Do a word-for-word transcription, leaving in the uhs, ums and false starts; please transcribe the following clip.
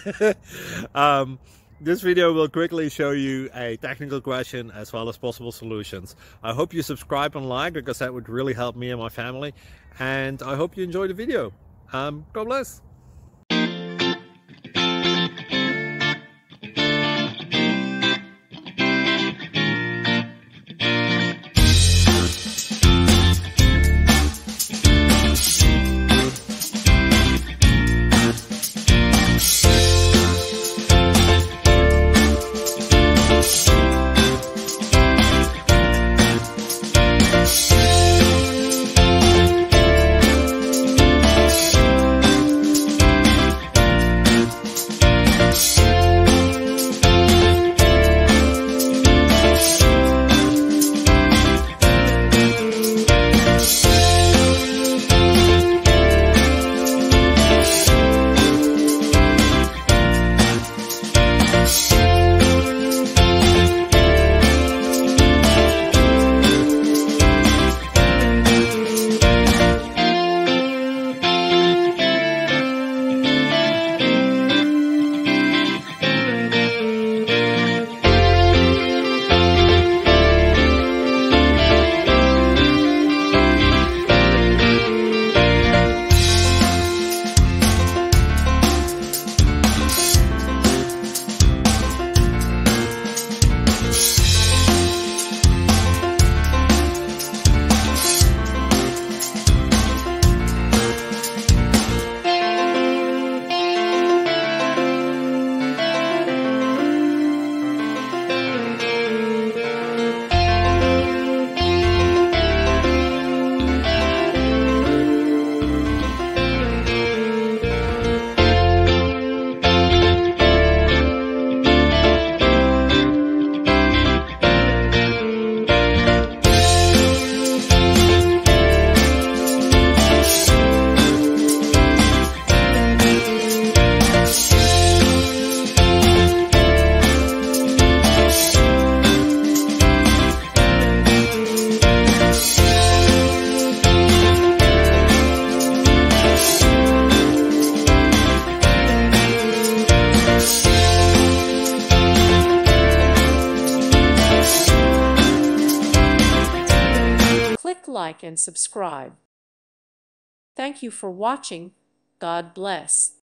um, this video will quickly show you a technical question as well as possible solutions. I hope you subscribe and like, because that would really help me and my family. And I hope you enjoy the video. Um, God bless. Click like and subscribe. Thank you for watching. God bless.